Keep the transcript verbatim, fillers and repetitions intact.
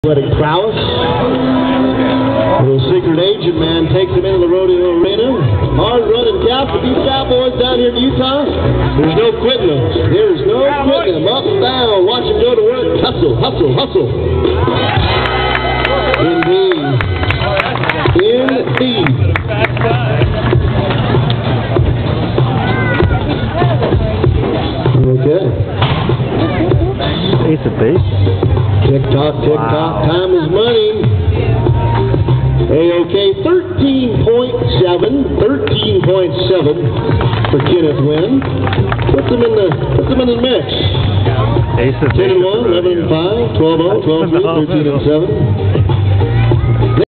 Athletic prowess. A little secret agent man takes him into the rodeo arena. Hard running cow for these cowboys down here in Utah. There's no quitting them. There's no quitting them. Up, down. Watch them go to work. Hustle, hustle, hustle. Indeed. Indeed. Okay. Ace of base. Tick tock, tick tock. Wow. Time is money. A-OK, thirteen point seven, thirteen point seven for Kenneth Wynn. Puts them in the, puts them in the mix. Ace of ten and one, eleven and five, twelve oh, twelve three, thirteen and seven.